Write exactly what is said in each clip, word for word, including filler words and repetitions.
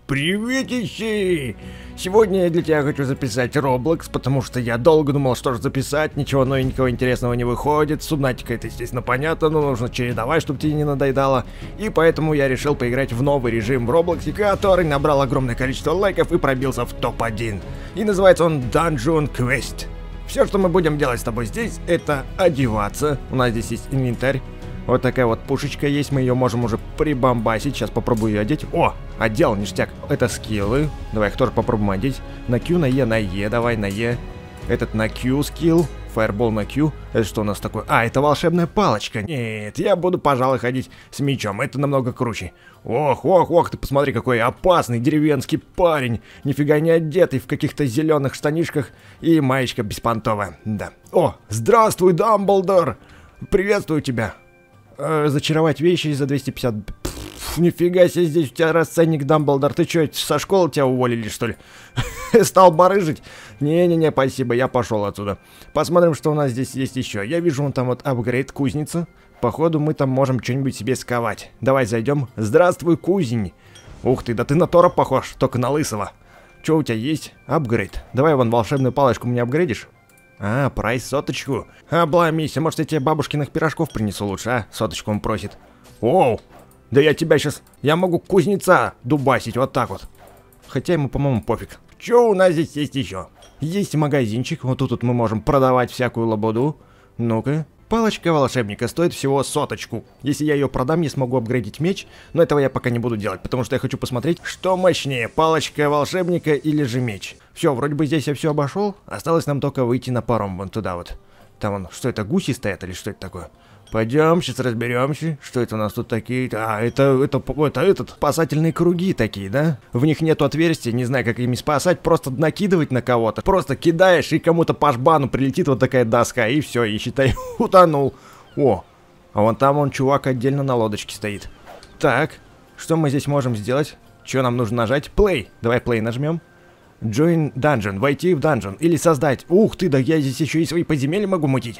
Приветище! Сегодня я для тебя хочу записать Roblox, потому что я долго думал, что же записать, ничего новенького интересного не выходит. Субнатика это, естественно, понятно, но нужно чередовать, чтобы тебе не надоедало. И поэтому я решил поиграть в новый режим в Roblox, который набрал огромное количество лайков и пробился в топ один. И называется он Dungeon Quest. Все, что мы будем делать с тобой здесь, это одеваться. У нас здесь есть инвентарь. Вот такая вот пушечка есть, мы ее можем уже прибамбасить. Сейчас попробую ее одеть. О, одел, ништяк. Это скиллы. Давай их тоже попробуем одеть. На Q, на E, на E, давай на E. Этот на Q скилл. Фаербол на Q. Это что у нас такое? А, это волшебная палочка. Нет, я буду, пожалуй, ходить с мечом. Это намного круче. Ох, ох, ох, ты посмотри, какой опасный деревенский парень. Нифига не одетый в каких-то зеленых штанишках и маечка беспонтовая. Да. О, здравствуй, Дамблдор. Приветствую тебя. Э, зачаровать вещи за двести пятьдесят... Пфф, нифига себе, здесь у тебя расценник, Дамблдор. Ты что, со школы тебя уволили, что ли? Стал барыжить? Не-не-не, спасибо, я пошел отсюда. Посмотрим, что у нас здесь есть еще. Я вижу, вон там вот апгрейд кузница. Походу, мы там можем что-нибудь себе сковать. Давай зайдем. Здравствуй, кузень. Ух ты, да ты на Тора похож, только на лысого. Что у тебя есть? Апгрейд. Давай вон волшебную палочку мне апгрейдишь. А, прайс соточку. Обломись, а может я тебе бабушкиных пирожков принесу лучше, а? Соточку он просит. Оу, да я тебя сейчас... Я могу кузнеца дубасить вот так вот. Хотя ему, по-моему, пофиг. Что у нас здесь есть еще? Есть магазинчик, вот тут вот мы можем продавать всякую лабуду. Ну-ка. Палочка волшебника стоит всего соточку. Если я ее продам, я смогу апгрейдить меч, но этого я пока не буду делать, потому что я хочу посмотреть, что мощнее, палочка волшебника или же меч. Все, вроде бы здесь я все обошел, осталось нам только выйти на паром вон туда вот. Там вон, что это, гуси стоят или что это такое? Пойдем, сейчас разберемся, что это у нас тут такие. А, это, это, это, этот, спасательные круги такие, да? В них нету отверстия, не знаю, как ими спасать, просто накидывать на кого-то. Просто кидаешь, и кому-то по жбану прилетит вот такая доска, и все, и считай, утонул. О, а вон там он, чувак, отдельно на лодочке стоит. Так, что мы здесь можем сделать? Что нам нужно нажать? Play. Давай play нажмем. Join Dungeon, войти в Dungeon, или создать. Ух ты, да я здесь еще и свои подземелья могу мутить.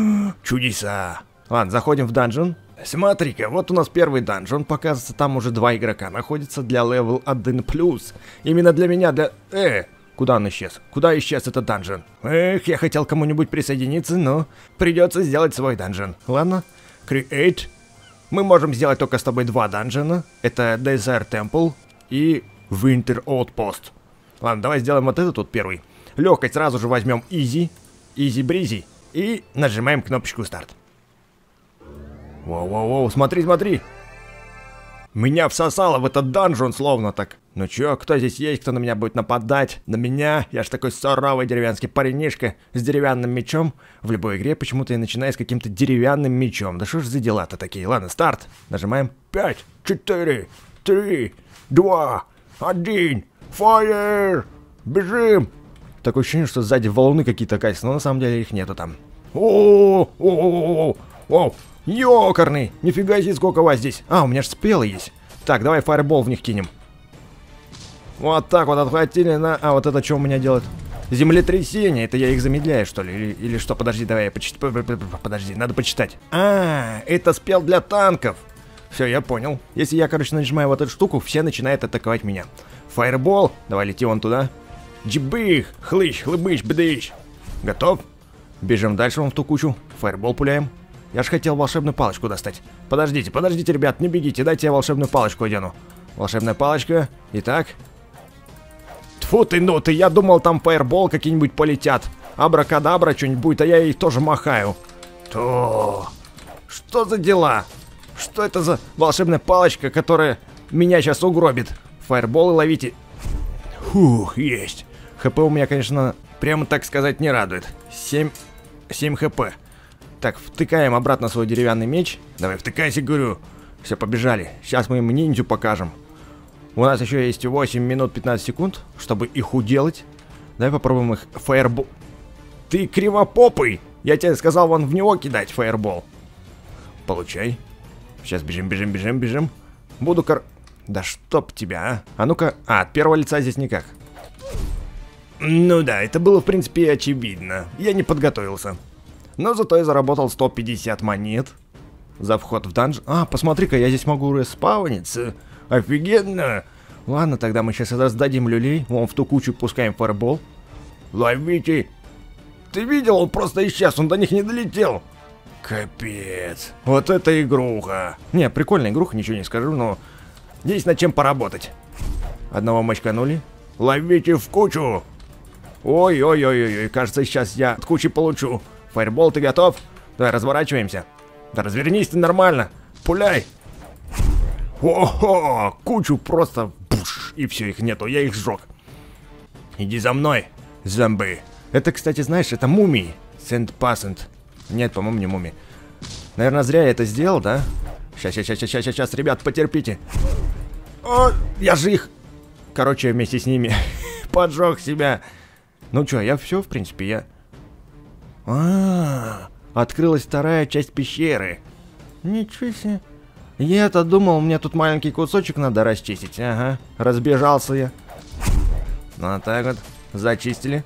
Чудеса. Ладно, заходим в данжен. Смотри-ка, вот у нас первый данжен. Показывается, там уже два игрока находятся для левел один плюс. Именно для меня, для... Э, куда он исчез? Куда исчез этот данжен? Эх, я хотел кому-нибудь присоединиться, но придется сделать свой данжен. Ладно, Create. Мы можем сделать только с тобой два данжена. Это Desert Temple и Winter Outpost. Ладно, давай сделаем вот этот вот первый. Легкость сразу же возьмем Easy. Easy-breezy. И нажимаем кнопочку старт. Воу-воу-воу, смотри, смотри. Меня всосало в этот данжон словно так. Ну чё, кто здесь есть, кто на меня будет нападать? На меня? Я ж такой суровый деревенский паренишка с деревянным мечом. В любой игре почему-то я начинаю с каким-то деревянным мечом. Да что ж за дела-то такие? Ладно, старт. Нажимаем. пять, четыре, три, два, один. Fire! Бежим! Такое ощущение, что сзади волны какие-то катятся, но на самом деле их нету там. О-о-о-о-о-о! Ёкарный! Нифига себе, сколько вас здесь! А, у меня же спелы есть. Так, давай фаербол в них кинем. Вот так вот отхватили на... А, вот это что у меня делает? Землетрясение. Это я их замедляю, что ли? Или, или что? Подожди, давай я почитаю. Подожди, надо почитать. А, это спел для танков. Все, я понял. Если я, короче, нажимаю вот эту штуку, все начинают атаковать меня. Фаербол. Давай, лети вон туда. Джибых, хлыщ, хлыбыщ, бдыщ. Готов? Бежим дальше вон в ту кучу. Фаербол пуляем. Я же хотел волшебную палочку достать. Подождите, подождите, ребят, не бегите, дайте я волшебную палочку одену. Волшебная палочка. Итак. Тьфу ты, ну ты, я думал, там фаербол какие-нибудь полетят. Абракадабра что-нибудь будет, а я ей тоже махаю. То. Что за дела? Что это за волшебная палочка, которая меня сейчас угробит? Фаерболы ловите. Фух, есть. ХП у меня, конечно, прямо так сказать не радует. семь, семь хп. Так, втыкаем обратно свой деревянный меч. Давай, втыкайся, говорю. Все, побежали. Сейчас мы им ниндзю покажем. У нас еще есть восемь минут пятнадцать секунд, чтобы их уделать. Давай попробуем их фаербол. Ты кривопопый! Я тебе сказал вон в него кидать фаербол. Получай. Сейчас бежим, бежим, бежим, бежим. Буду кор... Да чтоб тебя, а? А ну-ка... А, от первого лица здесь никак. Ну да, это было в принципе очевидно. Я не подготовился. Но зато я заработал сто пятьдесят монет за вход в данж. А, посмотри-ка, я здесь могу респауниться. Офигенно. Ладно, тогда мы сейчас раздадим люлей. Вон в ту кучу пускаем фаербол. Ловите! Ты видел, он просто исчез, он до них не долетел. Капец. Вот это игруха. Не, прикольная игруха, ничего не скажу, но есть над чем поработать. Одного мочканули. Ловите в кучу. Ой-ой-ой-ой, кажется, сейчас я от кучи получу. Фаербол, ты готов? Давай, разворачиваемся. Да развернись ты нормально. Пуляй. Ого, кучу просто... Буш, и все, их нету, я их сжег. Иди за мной, зомби. Это, кстати, знаешь, это мумии. Сент Пассент. Нет, по-моему, не мумии. Наверное, зря я это сделал, да? Сейчас, сейчас, сейчас, сейчас, сейчас, ребят, потерпите. О, я же их... Короче, вместе с ними поджег себя. Ну что, я все, в принципе, я... А, открылась вторая часть пещеры. Ничего себе. Я-то думал, мне тут маленький кусочек надо расчистить. Ага, разбежался я. Вот так вот, зачистили.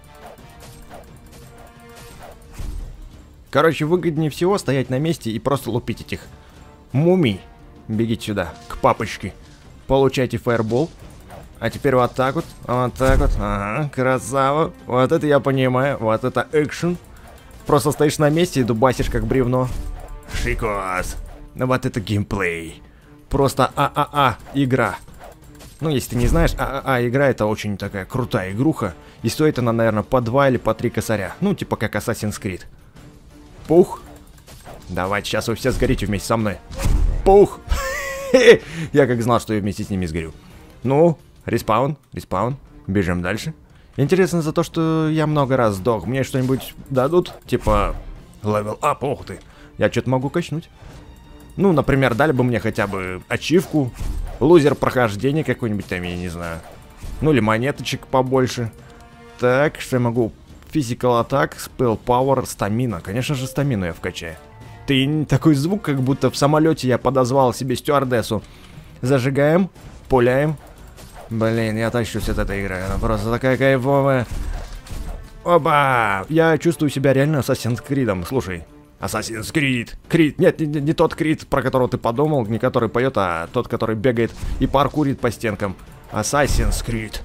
Короче, выгоднее всего стоять на месте и просто лупить этих мумий. Бегите сюда, к папочке. Получайте фаербол. А теперь вот так вот, вот так вот. Ага, красава. Вот это я понимаю, вот это экшен. Просто стоишь на месте и дубасишь как бревно. Шикос. Ну вот это геймплей. Просто а-а-а игра. Ну, если ты не знаешь, а-а-а игра — это очень такая крутая игруха. И стоит она, наверное, по два или по три косаря. Ну, типа как Assassin's Creed. Пух. Давайте, сейчас вы все сгорите вместе со мной. Пух. Я как знал, что я вместе с ними сгорю. Ну, респаун, респаун. Бежим дальше. Интересно за то, что я много раз сдох. Мне что-нибудь дадут? Типа, левел ап, ух ты. Я что-то могу качнуть. Ну, например, дали бы мне хотя бы ачивку. Лузер прохождения какой-нибудь там, я не знаю. Ну, или монеточек побольше. Так, что я могу? Physical Attack, Spell Power, Стамина. Конечно же, стамину я вкачаю. Ты такой звук, как будто в самолете я подозвал себе стюардессу. Зажигаем, пуляем. Блин, я тащусь от этой игры. Она просто такая кайфовая. Опа! Я чувствую себя реально Assassin's Creed. Слушай. Assassin's Creed. Creed. Нет, не, не тот Creed, про которого ты подумал, не который поет, а тот, который бегает и паркурит по стенкам. Assassin's Creed.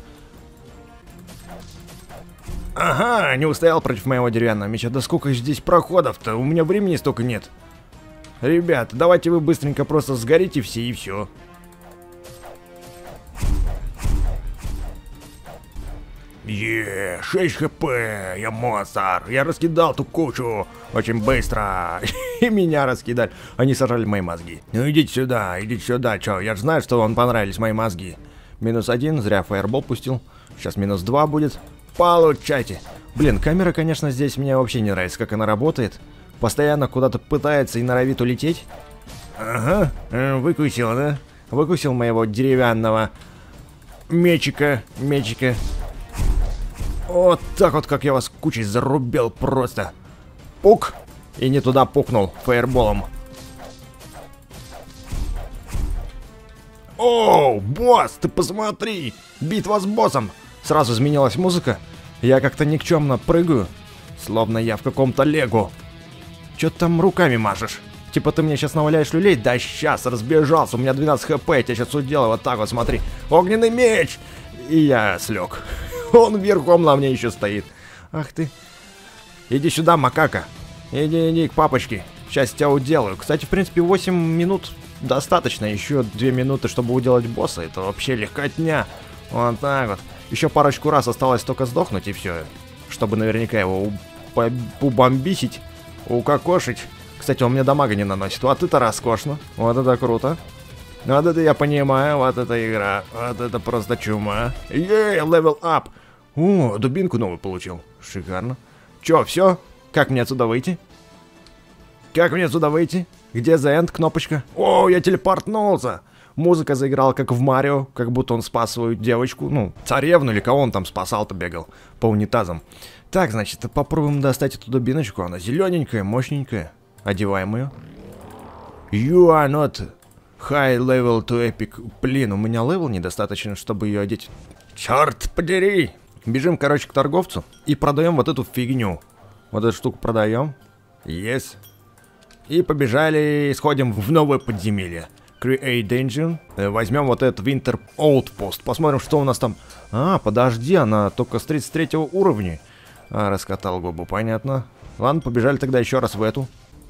Ага, не устоял против моего деревянного меча. Да сколько здесь проходов-то? У меня времени столько нет. Ребят, давайте вы быстренько просто сгорите все и все. Еее, шесть хп, я монстр, я раскидал ту кучу очень быстро, и меня раскидали, они сожрали мои мозги. Ну идите сюда, идите сюда, чё, я же знаю, что вам понравились мои мозги. Минус один, зря фаербол пустил, сейчас минус два будет, получайте. Блин, камера, конечно, здесь мне вообще не нравится, как она работает, постоянно куда-то пытается и норовит улететь. Ага, выкусил, да? Выкусил моего деревянного мечика, мечика. Вот так вот, как я вас кучей зарубил просто. Пук. И не туда пукнул фаерболом. Оу, босс, ты посмотри. Битва с боссом. Сразу изменилась музыка. Я как-то никчемно прыгаю. Словно я в каком-то лего. Чё ты там руками машешь? Типа ты мне сейчас наваляешь люлей? Да сейчас, разбежался. У меня двенадцать хп, я тебя сейчас уделаю. Вот так вот, смотри. Огненный меч. И я слег. Он верхом на мне еще стоит. Ах ты. Иди сюда, макака. Иди, иди к папочке. Сейчас тебя уделаю. Кстати, в принципе, восемь минут достаточно. Еще две минуты, чтобы уделать босса. Это вообще легкотня. Вот так вот. Еще парочку раз осталось только сдохнуть и все. Чтобы наверняка его убомбисить, укокошить. Кстати, он мне дамага не наносит. Вот это роскошно. Вот это круто. Вот это я понимаю, вот эта игра. Вот это просто чума. Ей, левел ап. О, дубинку новую получил. Шикарно. Чё, все? Как мне отсюда выйти? Как мне отсюда выйти? Где The End кнопочка? О, я телепортнулся. Музыка заиграла как в Марио, как будто он спас свою девочку. Ну, царевну или кого он там спасал-то бегал по унитазам. Так, значит, попробуем достать эту дубиночку. Она зелененькая, мощненькая. Одеваем ее. You are not high level to epic. Блин, у меня левел недостаточно, чтобы ее одеть. Черт подери! Бежим, короче, к торговцу и продаем вот эту фигню. Вот эту штуку продаем. Yes. И побежали, сходим в новое подземелье. Create Dungeon. Возьмем вот этот Winter Outpost. Посмотрим, что у нас там. А, подожди, она только с тридцать третьего уровня. А, раскатал губу, понятно. Ладно, побежали тогда еще раз в эту.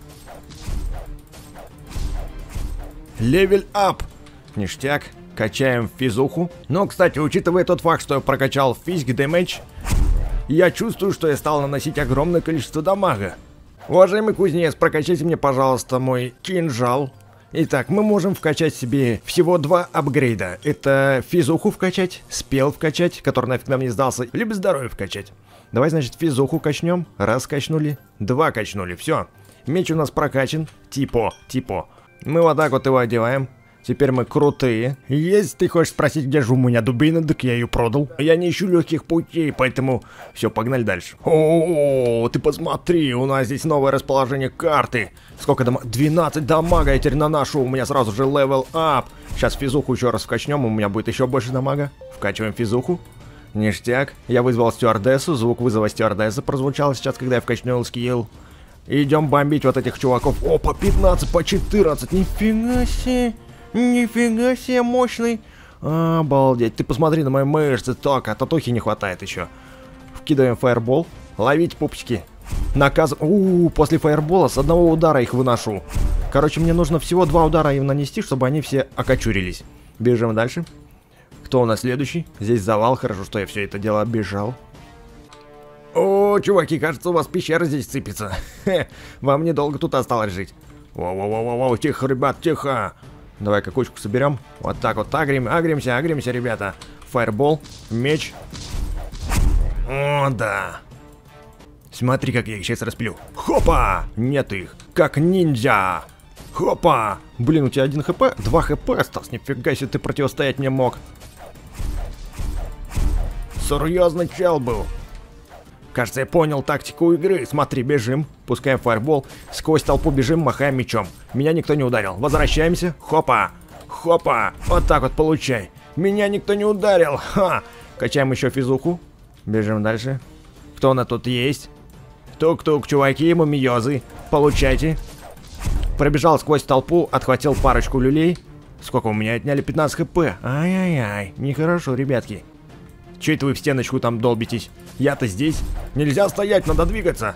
Левел ап. Ништяк. Качаем физуху. Но, кстати, учитывая тот факт, что я прокачал физик дэмэдж, я чувствую, что я стал наносить огромное количество дамага. Уважаемый кузнец, прокачайте мне, пожалуйста, мой кинжал. Итак, мы можем вкачать себе всего два апгрейда. Это физуху вкачать, спел вкачать, который нафиг нам не сдался, либо здоровье вкачать. Давай, значит, физуху качнем. Раз качнули, два качнули, все. Меч у нас прокачан, типа, типа. Мы вот так вот его одеваем. Теперь мы крутые. Если ты хочешь спросить, где же у меня дубина, так я ее продал. Я не ищу легких путей, поэтому... Все, погнали дальше. О, ты посмотри, у нас здесь новое расположение карты. Сколько дамага? двенадцать дамага я теперь наношу. У меня сразу же левел ап. Сейчас физуху еще раз вкачнем, у меня будет еще больше дамага. Вкачиваем физуху. Ништяк. Я вызвал стюардессу, звук вызова стюардессы прозвучал сейчас, когда я вкачнул скилл. Идем бомбить вот этих чуваков. О, по пятнадцать, по четырнадцать. Нифига себе. Нифига себе мощный. Обалдеть. Ты посмотри на мои мышцы. Так, а татухи не хватает еще. Вкидываем фаербол. Ловить пупсики. Наказ... У-у-у, после фаербола с одного удара их выношу. Короче, мне нужно всего два удара им нанести, чтобы они все окочурились. Бежим дальше. Кто у нас следующий? Здесь завал. Хорошо, что я все это дело оббежал. О, чуваки, кажется, у вас пещера здесь сыпется. Хе, вам недолго тут осталось жить. Воу-воу-воу-воу, тихо, ребят, тихо. Давай-ка кучку соберем. Вот так вот, агрим, агримся, агримся, ребята. Фаербол, меч. О, да. Смотри, как я их сейчас расплю. Хопа! Нет их. Как ниндзя. Хопа! Блин, у тебя один хп? Два хп осталось. Нифига себе, ты противостоять мне мог. Серьезный чел был. Кажется, я понял тактику игры. Смотри, бежим, пускаем фаербол, сквозь толпу бежим, махаем мечом. Меня никто не ударил. Возвращаемся. Хопа! Хопа! Вот так вот получай. Меня никто не ударил. Ха! Качаем еще физуху. Бежим дальше. Кто у нас тут есть? Тук-тук, чуваки, мумиёзы. Получайте. Пробежал сквозь толпу, отхватил парочку люлей. Сколько у меня отняли? пятнадцать хп. Ай-яй-яй, нехорошо, ребятки. Че это вы в стеночку там долбитесь? Я-то здесь. Нельзя стоять, надо двигаться.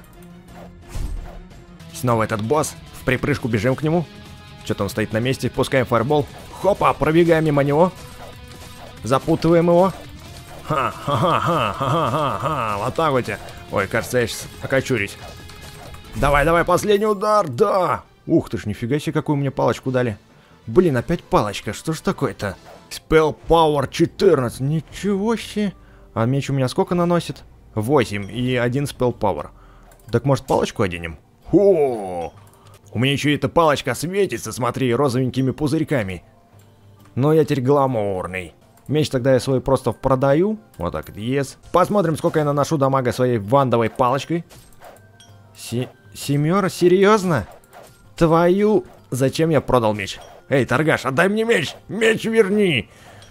Снова этот босс. В припрыжку бежим к нему. Что-то он стоит на месте. Пускаем фаербол. Хопа, пробегаем мимо него. Запутываем его. Ха-ха-ха-ха-ха-ха-ха. Вот так вот. Ой, кажется, я сейчас окочурюсь. Давай, давай, последний удар, да. Ух ты ж, нифига себе, какую мне палочку дали. Блин, опять палочка, что ж такое-то? Spell Power четырнадцать, ничего себе. А меч у меня сколько наносит? восемь и один Spell Power. Так может палочку оденем? О, у меня еще эта палочка светится, смотри, розовенькими пузырьками. Но я теперь гламурный. Меч тогда я свой просто продаю. Вот так, yes. Посмотрим, сколько я наношу дамага своей вандовой палочкой. Си Семера, серьезно? Твою... Зачем я продал меч? Эй, торгаш, отдай мне меч! Меч верни!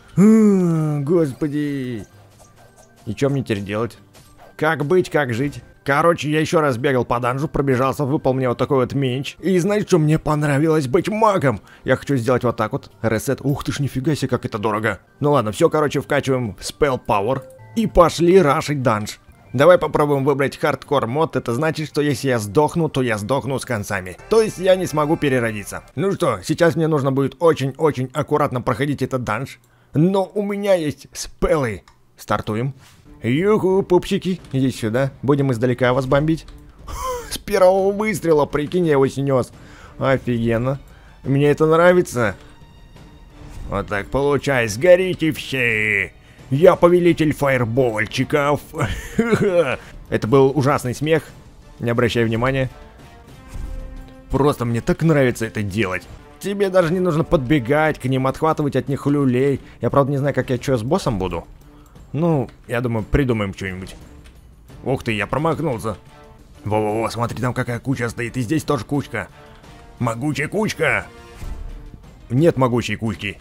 Господи! И что мне теперь делать? Как быть, как жить? Короче, я еще раз бегал по данжу, пробежался, выпал мне вот такой вот меч. И знаете, что мне понравилось быть магом? Я хочу сделать вот так вот. Ресет. Ух ты ж, нифига себе, как это дорого. Ну ладно, все, короче, вкачиваем Spell Power. И пошли рашить данж. Давай попробуем выбрать хардкор мод. Это значит, что если я сдохну, то я сдохну с концами. То есть я не смогу переродиться. Ну что, сейчас мне нужно будет очень-очень аккуратно проходить этот данж. Но у меня есть спеллы. Стартуем. Юху, пупчики, идите сюда. Будем издалека вас бомбить. С первого выстрела, прикинь, я его снес. Офигенно. Мне это нравится. Вот так получай, сгорите все. Я повелитель фаербольчиков. Это был ужасный смех. Не обращай внимания. Просто мне так нравится это делать. Тебе даже не нужно подбегать к ним, отхватывать от них люлей. Я, правда, не знаю, как я что с боссом буду. Ну, я думаю, придумаем что-нибудь. Ух ты, я промахнулся. Во-во-во, смотри, там какая куча стоит. И здесь тоже кучка. Могучая кучка. Нет могучей кучки.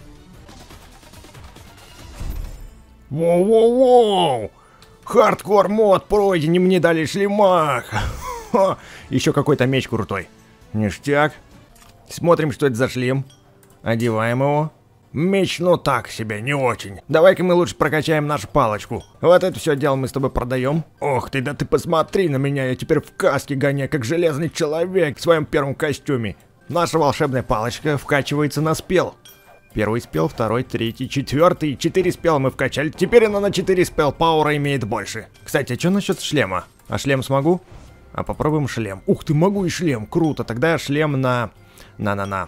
Воу-воу-воу! Хардкор мод пройден, и мне дали шлемах. Еще какой-то меч крутой. Ништяк. Смотрим, что это за шлем. Одеваем его. Меч, ну так себе, не очень. Давай-ка мы лучше прокачаем нашу палочку. Вот это все дело мы с тобой продаем. Ох ты, да ты посмотри на меня, я теперь в каске гоняю, как железный человек в своем первом костюме. Наша волшебная палочка вкачивается на спел. Первый спел, второй, третий, четвертый. Четыре спела мы вкачали. Теперь она на четыре спел пауэра имеет больше. Кстати, а что насчет шлема? А шлем смогу? А попробуем шлем. Ух ты, могу и шлем. Круто. Тогда шлем на... На-на-на.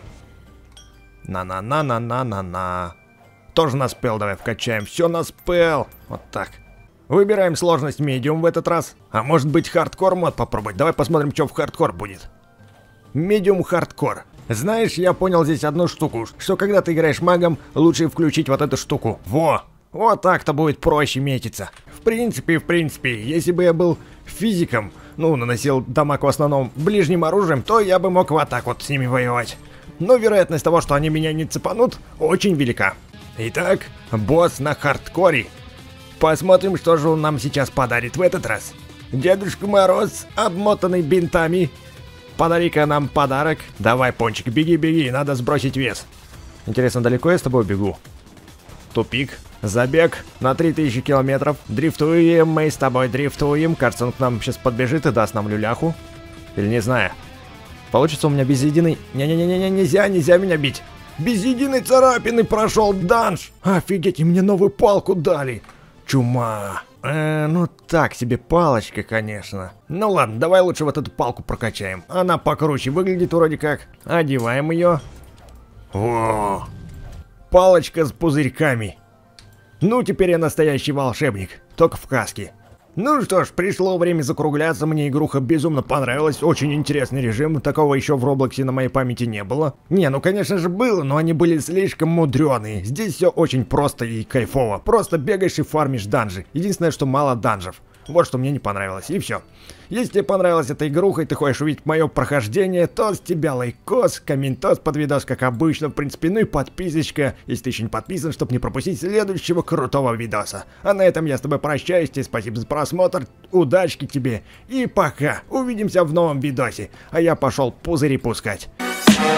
На-на-на-на-на-на-на. Тоже на спел давай вкачаем. Все на спел. Вот так. Выбираем сложность медиум в этот раз. А может быть хардкор мод попробовать? Давай посмотрим, что в хардкор будет. Медиум хардкор. Знаешь, я понял здесь одну штуку, что когда ты играешь магом, лучше включить вот эту штуку. Во! Вот так-то будет проще метиться. В принципе, в принципе, если бы я был физиком, ну, наносил дамаг в основном ближним оружием, то я бы мог вот так вот с ними воевать. Но вероятность того, что они меня не цепанут, очень велика. Итак, босс на хардкоре. Посмотрим, что же он нам сейчас подарит в этот раз. Дедушка Мороз, обмотанный бинтами. Подари-ка нам подарок. Давай, Пончик, беги-беги, надо сбросить вес. Интересно, далеко я с тобой бегу? Тупик. Забег на три тысячи километров. Дрифтуем, мы с тобой дрифтуем. Кажется, он к нам сейчас подбежит и даст нам люляху. Или не знаю. Получится у меня без единой... Не-не-не-не, нельзя, нельзя меня бить. Без единой царапины прошел данж. Офигеть, и мне новую палку дали. Чума. Э, ну так себе палочка, конечно. Ну ладно, давай лучше вот эту палку прокачаем. Она покруче выглядит вроде как. Одеваем ее. О, палочка с пузырьками. Ну теперь я настоящий волшебник, только в каске. Ну что ж, пришло время закругляться, мне игруха безумно понравилась, очень интересный режим, такого еще в Роблоксе на моей памяти не было. Не, ну конечно же было, но они были слишком мудреные, здесь все очень просто и кайфово, просто бегаешь и фармишь данжи, единственное, что мало данжев. Вот что мне не понравилось, и все. Если тебе понравилась эта игруха и ты хочешь увидеть мое прохождение, то с тебя лайкос, комментос под видос, как обычно, в принципе, ну и подписочка, если ты еще не подписан, чтобы не пропустить следующего крутого видоса. А на этом я с тобой прощаюсь, тебе спасибо за просмотр, удачки тебе и пока. Увидимся в новом видосе, а я пошел пузыри пускать.